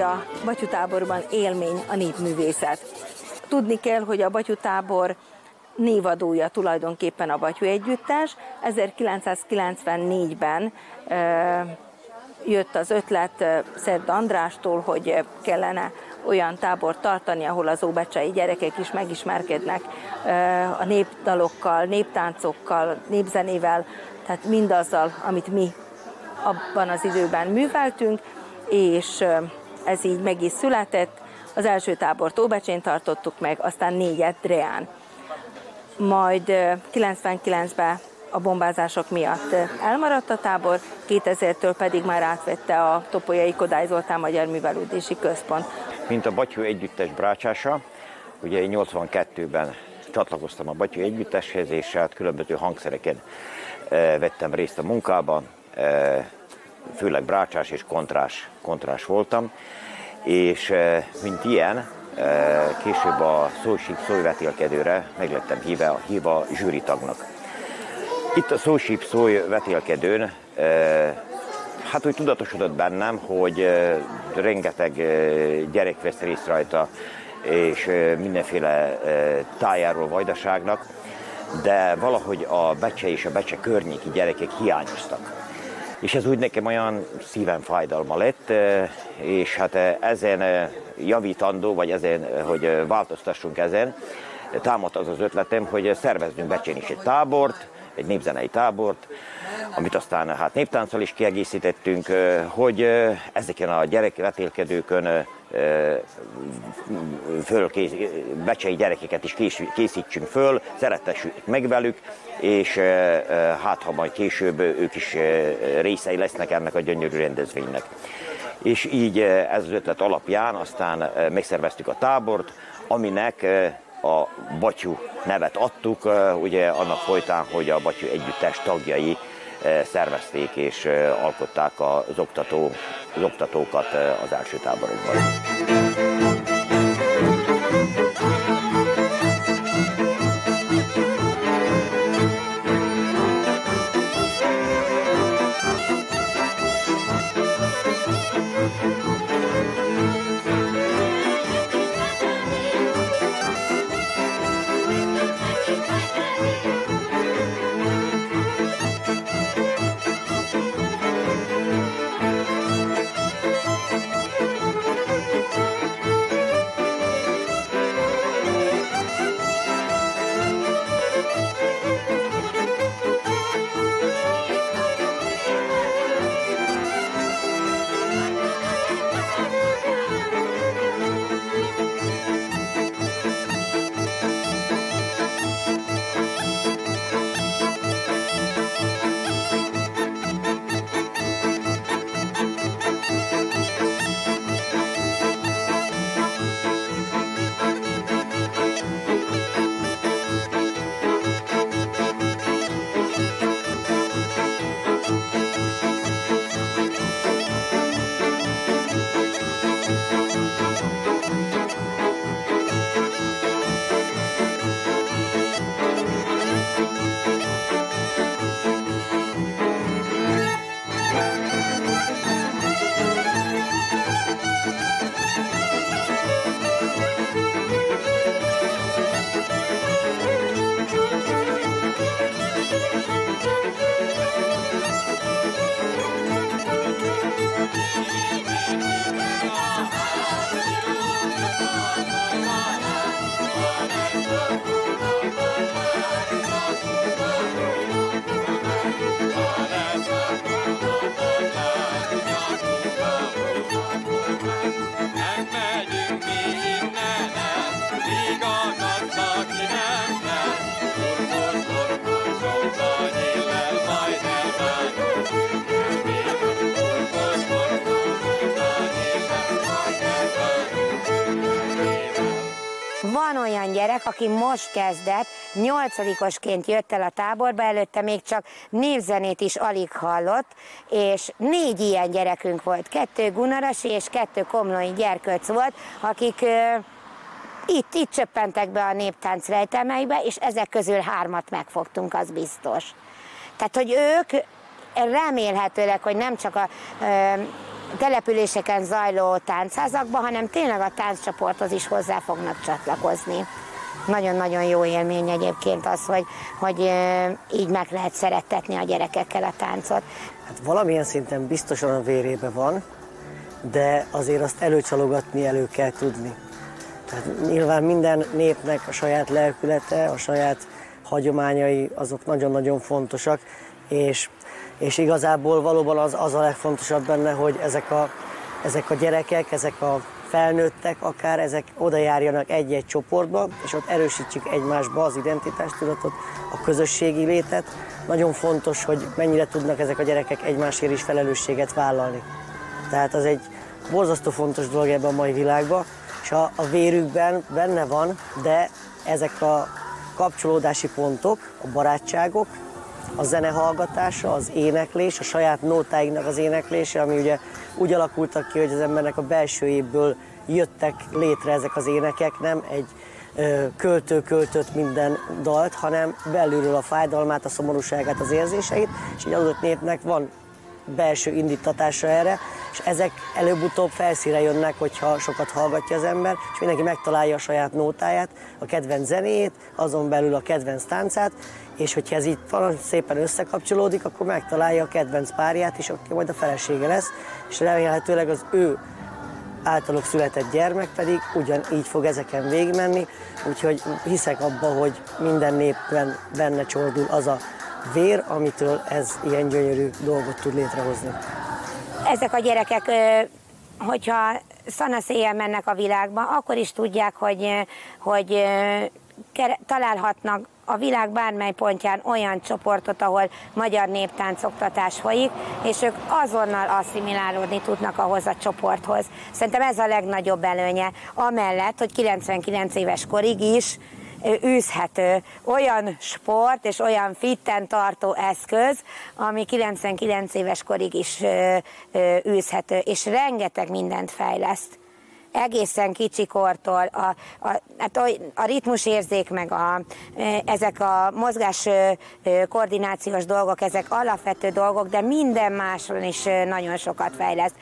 a batyutáborban élmény a népművészet. Tudni kell, hogy a batyutábor névadója tulajdonképpen a Batyú Együttes. 1994-ben jött az ötlet Szerd Andrástól, hogy kellene olyan tábort tartani, ahol az óbecsei gyerekek is megismerkednek a népdalokkal, néptáncokkal, népzenével, tehát mindazzal, amit mi abban az időben műveltünk, és ez így meg is született. Az első tábort Óbecsén tartottuk meg, aztán 4-et Dreán. Majd 99-ben a bombázások miatt elmaradt a tábor, 2000-től pedig már átvette a Topolyai Kodály Zoltán Magyar Művelődési Központ. Mint a Batyú Együttes brácsása, ugye én 82-ben csatlakoztam a Batyú Együtteshez, és hát különböző hangszereken vettem részt a munkában, főleg brácsás és kontrás voltam, és mint ilyen, később a Szósíp szólyvetélkedőre meglettem hívva zsűritagnak. Itt a Szósíp szólyvetélkedőn hát úgy tudatosodott bennem, hogy rengeteg gyerek vesz részt rajta, és mindenféle tájáról vajdaságnak, de valahogy a Becse és a Becse környéki gyerekek hiányoztak. És ez úgy nekem olyan szívem fájdalma lett, és hát ezen javítandó, vagy ezen, hogy változtassunk ezen, támadt az az ötletem, hogy szervezzünk Becsén is egy tábort, egy népzenei tábort, amit aztán hát néptánccal is kiegészítettünk, hogy ezeken a gyerekvetélkedőkön becsei gyerekeket is készítsünk föl, szeretessük meg velük, és hát ha majd később ők is részei lesznek ennek a gyönyörű rendezvénynek. És így ez az ötlet alapján aztán megszerveztük a tábort, aminek a Batyú nevet adtuk, ugye annak folytán, hogy a Batyú Együttes tagjai szervezték és alkották az oktatókat az első táborokban. Van olyan gyerek, aki most kezdett, 8-osként jött el a táborba, előtte még csak népzenét is alig hallott, és 4 ilyen gyerekünk volt, 2 gunarasi és 2 komlói gyerkőc volt, akik itt csöppentek be a néptánc rejtelmeibe, és ezek közül 3-at megfogtunk, az biztos. Tehát, hogy ők remélhetőleg, hogy nem csak a településeken zajló táncházakba, hanem tényleg a tánccsoporthoz is hozzá fognak csatlakozni. Nagyon-nagyon jó élmény egyébként az, hogy így meg lehet szerettetni a gyerekekkel a táncot. Hát valamilyen szinten biztosan a vérébe van, de azért azt előcsalogatni elő kell tudni. Tehát nyilván minden népnek a saját lelkülete, a saját hagyományai, azok nagyon-nagyon fontosak, és igazából valóban az a legfontosabb benne, hogy ezek a gyerekek, ezek a felnőttek akár, ezek oda járjanak egy-egy csoportba, és ott erősítsük egymásba az identitástudatot, a közösségi létet. Nagyon fontos, hogy mennyire tudnak ezek a gyerekek egymásért is felelősséget vállalni. Tehát az egy borzasztó fontos dolog ebben a mai világban, és a vérükben benne van, de ezek a kapcsolódási pontok, a barátságok, a zene hallgatása, az éneklés, a saját nótáinknak az éneklése, ami ugye úgy alakultak ki, hogy az embernek a belsőjéből jöttek létre ezek az énekek, nem egy költő költött minden dalt, hanem belülről a fájdalmát, a szomorúságát, az érzéseit, és egy adott népnek van belső indítatása erre, és ezek előbb-utóbb felszínre jönnek, hogyha sokat hallgatja az ember, és mindenki megtalálja a saját nótáját, a kedvenc zenéjét, azon belül a kedvenc táncát, és hogyha ez így valami szépen összekapcsolódik, akkor megtalálja a kedvenc párját is, aki majd a felesége lesz, és remélhetőleg az ő általuk született gyermek pedig ugyanígy fog ezeken végigmenni, úgyhogy hiszek abba, hogy minden népben benne csordul az a vér, amitől ez ilyen gyönyörű dolgot tud létrehozni. Ezek a gyerekek, hogyha szanaszéjjel mennek a világba, akkor is tudják, hogy találhatnak a világ bármely pontján olyan csoportot, ahol magyar néptáncoktatás folyik, és ők azonnal asszimilálódni tudnak ahhoz a csoporthoz. Szerintem ez a legnagyobb előnye, amellett, hogy 99 éves korig is űzhető olyan sport és olyan fitten tartó eszköz, ami 99 éves korig is űzhető, és rengeteg mindent fejleszt. Egészen kicsikortól a ritmusérzék, meg ezek a mozgás koordinációs dolgok, ezek alapvető dolgok, de minden másról is nagyon sokat fejleszt.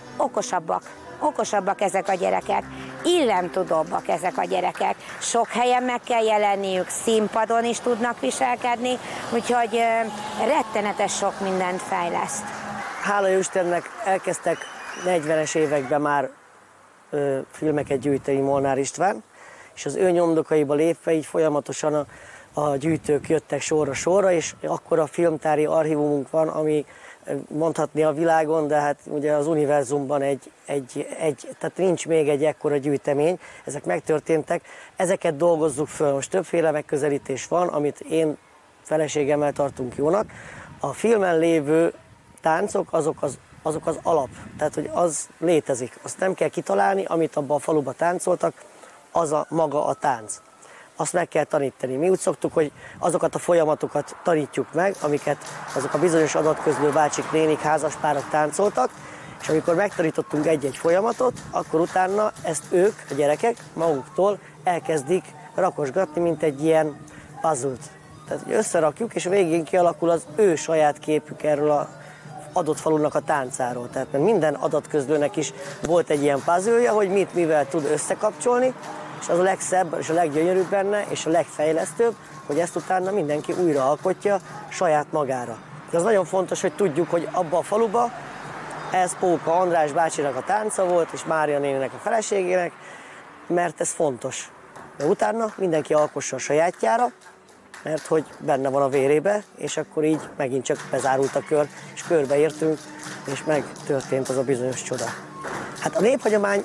Okosabbak ezek a gyerekek, illemtudóbbak ezek a gyerekek. Sok helyen meg kell jelenniük, színpadon is tudnak viselkedni, úgyhogy rettenetes sok mindent fejleszt. Hála jó Istennek elkezdtek 40-es években már filmeket gyűjteni Molnár István, és az ő nyomdokaiba lépve így folyamatosan a gyűjtők jöttek sorra, és akkor a filmtári archívumunk van, ami mondhatni a világon, de hát ugye az univerzumban tehát nincs még egy ekkora gyűjtemény, ezek megtörténtek, ezeket dolgozzuk föl. Most többféle megközelítés van, amit én feleségemmel tartunk jónak. A filmen lévő táncok azok az alap, tehát hogy az létezik. Azt nem kell kitalálni, amit abban a faluban táncoltak, az a maga a tánc. Azt meg kell tanítani. Mi úgy szoktuk, hogy azokat a folyamatokat tanítjuk meg, amiket azok a bizonyos adatközlő bácsik, nénik, házaspárok táncoltak, és amikor megtanítottunk egy-egy folyamatot, akkor utána ezt ők, a gyerekek maguktól elkezdik rakosgatni, mint egy ilyen puzzle-t. Tehát hogy összerakjuk, és végén kialakul az ő saját képük erről az adott falunak a táncáról. Tehát mert minden adatközlőnek is volt egy ilyen puzzle-ja, hogy mit mivel tud összekapcsolni, és az a legszebb és a leggyönyörűbb benne, és a legfejlesztőbb, hogy ezt utána mindenki újra alkotja saját magára. De az nagyon fontos, hogy tudjuk, hogy abba a faluba ez Póka András bácsinak a tánca volt, és Mária néninek a feleségének, mert ez fontos. De utána mindenki alkossa a sajátjára, mert hogy benne van a vérébe, és akkor így megint csak bezárult a kör, és körbeértünk, és megtörtént az a bizonyos csoda. Hát a néphagyomány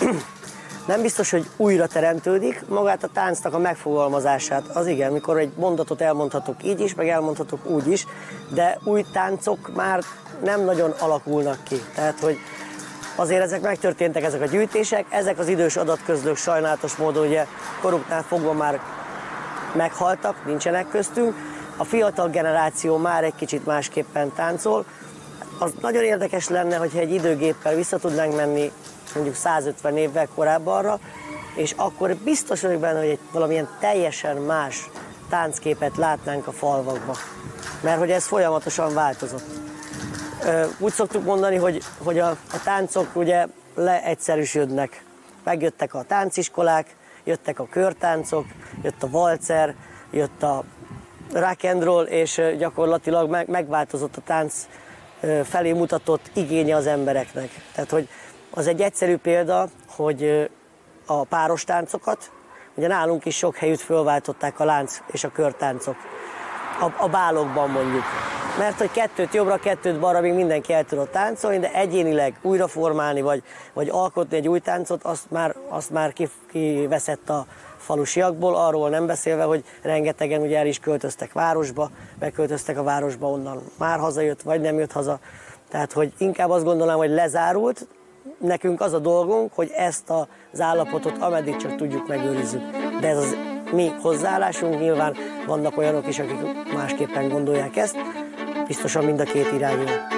nem biztos, hogy újra teremtődik, magát a táncnak a megfogalmazását, az igen, mikor egy mondatot elmondhatok így is, meg elmondhatok úgy is, de új táncok már nem nagyon alakulnak ki. Tehát, hogy azért ezek megtörténtek, ezek a gyűjtések, ezek az idős adatközlők sajnálatos módon ugye koruknál fogva már meghaltak, nincsenek köztünk. A fiatal generáció már egy kicsit másképpen táncol. Az nagyon érdekes lenne, hogyha egy időgéppel vissza tudnánk menni mondjuk 150 évvel korábbanra, és akkor biztos vagyok benne, hogy egy valamilyen teljesen más táncképet látnánk a falvakban. Mert hogy ez folyamatosan változott. Úgy szoktuk mondani, hogy a táncok ugye leegyszerűsödnek. Megjöttek a tánciskolák, jöttek a körtáncok, jött a valcer, jött a rock and roll, és gyakorlatilag megváltozott a tánc felé mutatott igénye az embereknek. Tehát, hogy az egy egyszerű példa, hogy a páros táncokat, ugye nálunk is sok helyütt fölváltották a lánc és a körtáncok. A bálokban mondjuk. Mert hogy kettőt jobbra, kettőt balra még mindenki el tudott táncolni, de egyénileg újraformálni, vagy alkotni egy új táncot, azt már kiveszett a falusiakból, arról nem beszélve, hogy rengetegen ugye el is költöztek városba, beköltöztek a városba, onnan már hazajött, vagy nem jött haza. Tehát, hogy inkább azt gondolom, hogy lezárult, nekünk az a dolgunk, hogy ezt az állapotot ameddig csak tudjuk megőrizzük. De ez az mi hozzáállásunk, nyilván vannak olyanok is, akik másképpen gondolják ezt, biztosan mind a két irányú.